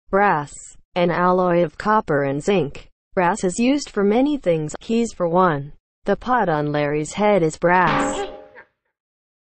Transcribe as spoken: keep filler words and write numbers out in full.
Brass, an alloy of copper and zinc. Brass is used for many things. Keys for one. The pot on Larry's head is brass.